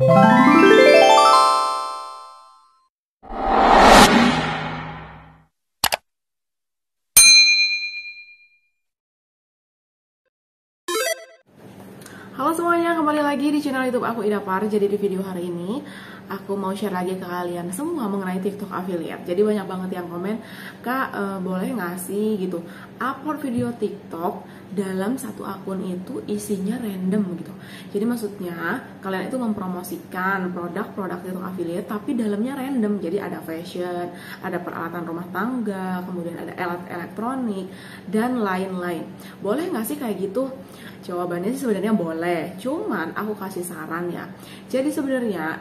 Halo semuanya, kembali lagi di channel YouTube aku Ida Par. Jadi di video hari ini aku mau share lagi ke kalian semua mengenai TikTok affiliate. Jadi banyak banget yang komen, "Kak, boleh nggak sih gitu upload video TikTok dalam satu akun itu isinya random gitu." Jadi maksudnya kalian itu mempromosikan produk-produk TikTok affiliate tapi dalamnya random. Jadi ada fashion, ada peralatan rumah tangga, kemudian ada alat elektronik dan lain-lain. Boleh nggak sih kayak gitu? Jawabannya sih sebenarnya boleh, cuman aku kasih saran ya. Jadi sebenarnya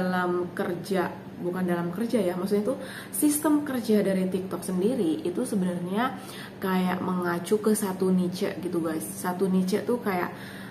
bukan dalam kerja ya, maksudnya itu sistem kerja dari TikTok sendiri itu sebenarnya kayak mengacu ke satu niche gitu guys. Satu niche tuh kayak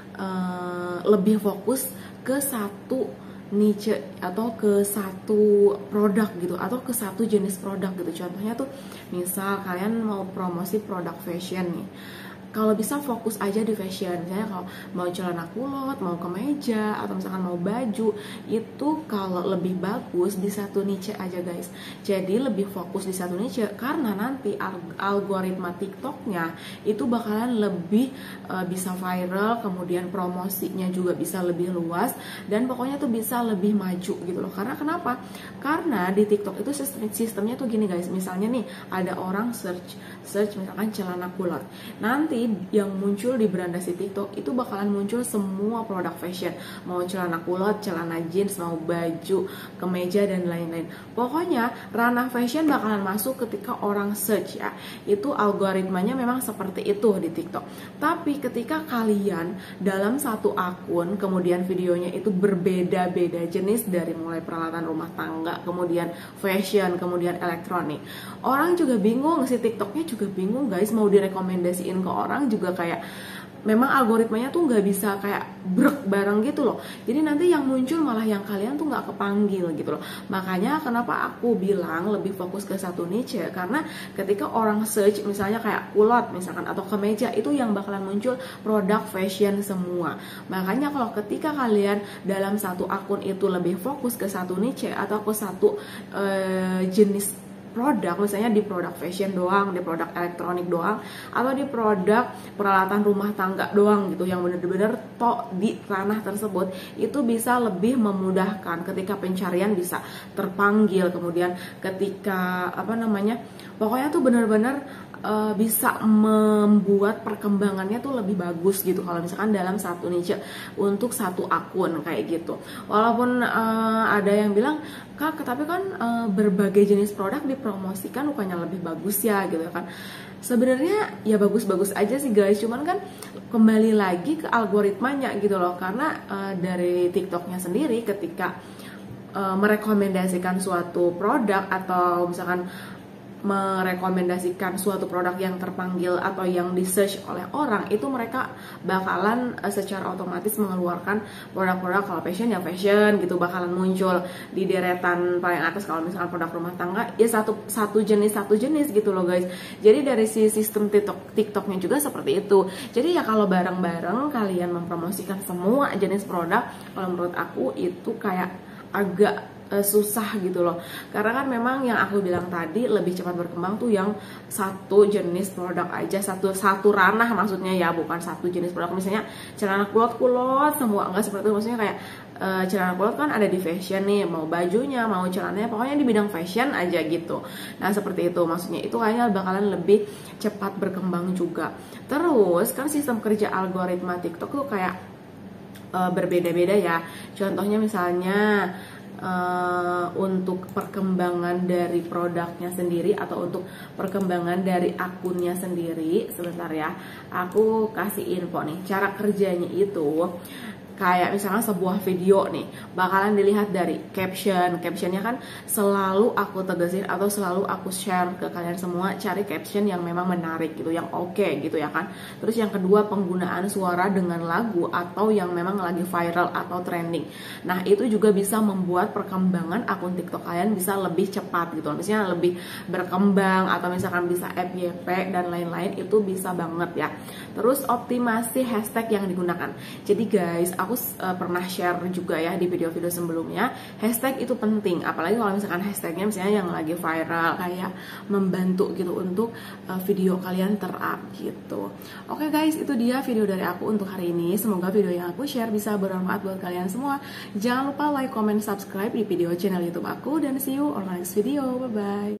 lebih fokus ke satu niche atau ke satu produk gitu, atau ke satu jenis produk gitu. Contohnya tuh misal kalian mau promosi produk fashion nih, kalau bisa fokus aja di fashion. Misalnya kalau mau celana kulot, mau kemeja, atau misalkan mau baju, itu kalau lebih bagus di satu niche aja guys. Jadi lebih fokus di satu niche, karena nanti algoritma TikToknya itu bakalan lebih bisa viral, kemudian promosinya juga bisa lebih luas, dan pokoknya tuh bisa lebih maju gitu loh. Karena kenapa? Karena di TikTok itu sistemnya tuh gini guys. Misalnya nih ada orang search misalkan celana kulot, nanti yang muncul di berandasi TikTok itu bakalan muncul semua produk fashion, mau celana kulot, celana jeans, mau baju, kemeja dan lain-lain. Pokoknya ranah fashion bakalan masuk ketika orang search ya. Itu algoritmanya memang seperti itu di TikTok. Tapi ketika kalian dalam satu akun kemudian videonya itu berbeda-beda jenis, dari mulai peralatan rumah tangga, kemudian fashion, kemudian elektronik, orang juga bingung, si TikToknya juga bingung guys, mau direkomendasiin ke orang juga kayak memang algoritmanya tuh nggak bisa kayak brek bareng gitu loh. Jadi nanti yang muncul malah yang kalian tuh nggak kepanggil gitu loh. Makanya kenapa aku bilang lebih fokus ke satu niche, karena ketika orang search misalnya kayak kulot misalkan atau kemeja, itu yang bakalan muncul produk fashion semua. Makanya kalau ketika kalian dalam satu akun itu lebih fokus ke satu niche atau ke satu jenis produk, misalnya di produk fashion doang, di produk elektronik doang, atau di produk peralatan rumah tangga doang gitu, yang bener-bener di ranah tersebut, itu bisa lebih memudahkan ketika pencarian bisa terpanggil, kemudian ketika pokoknya tuh bener-bener bisa membuat perkembangannya tuh lebih bagus gitu kalau misalkan dalam satu niche untuk satu akun kayak gitu. Walaupun ada yang bilang, "Kak, tapi kan berbagai jenis produk dipromosikan bukannya lebih bagus ya," gitu kan. Sebenarnya ya bagus-bagus aja sih guys, cuman kan kembali lagi ke algoritmanya gitu loh. Karena dari TikToknya sendiri ketika merekomendasikan suatu produk atau misalkan merekomendasikan suatu produk yang terpanggil atau yang di search oleh orang, itu mereka bakalan secara otomatis mengeluarkan produk-produk, kalau fashion ya fashion gitu, bakalan muncul di deretan paling atas. Kalau misalkan produk rumah tangga ya satu jenis gitu loh guys. Jadi dari si sistem TikToknya juga seperti itu. Jadi ya kalau bareng-bareng kalian mempromosikan semua jenis produk, kalau menurut aku itu kayak agak susah gitu loh. Karena kan memang yang aku bilang tadi, lebih cepat berkembang tuh yang satu jenis produk aja, satu ranah maksudnya ya, bukan satu jenis produk. Misalnya celana kulot semua, enggak seperti itu. Maksudnya kayak celana kulot kan ada di fashion nih, mau bajunya, mau celananya, pokoknya di bidang fashion aja gitu. Nah seperti itu maksudnya, itu kayaknya bakalan lebih cepat berkembang juga. Terus kan sistem kerja algoritma TikTok tuh kayak berbeda-beda ya. Contohnya misalnya untuk perkembangan dari produknya sendiri atau untuk perkembangan dari akunnya sendiri, sebentar ya, aku kasih info nih cara kerjanya itu. Kayak misalnya sebuah video nih, bakalan dilihat dari captionnya kan selalu aku tegesin atau selalu aku share ke kalian semua, cari caption yang memang menarik gitu, yang oke gitu ya kan. Terus yang kedua, penggunaan suara dengan lagu atau yang memang lagi viral atau trending. Nah itu juga bisa membuat perkembangan akun TikTok kalian bisa lebih cepat gitu, misalnya lebih berkembang, atau misalkan bisa FYP dan lain-lain, itu bisa banget ya. Terus optimasi hashtag yang digunakan. Jadi guys, aku pernah share juga ya di video-video sebelumnya, hashtag itu penting, apalagi kalau misalkan hashtagnya misalnya yang lagi viral, kayak membantu gitu untuk video kalian terup gitu. Oke guys, itu dia video dari aku untuk hari ini. Semoga video yang aku share bisa bermanfaat buat kalian semua. Jangan lupa like, comment, subscribe di video channel YouTube aku, dan see you on next video. Bye bye.